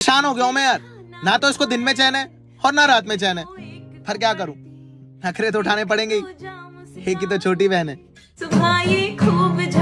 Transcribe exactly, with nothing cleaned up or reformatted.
परेशान हो गया हूं मैं यार, ना तो इसको दिन में चैन है और ना रात में चैन है। पर क्या करूं, नखरे तो उठाने पड़ेंगे ही, एक ही तो छोटी बहन है।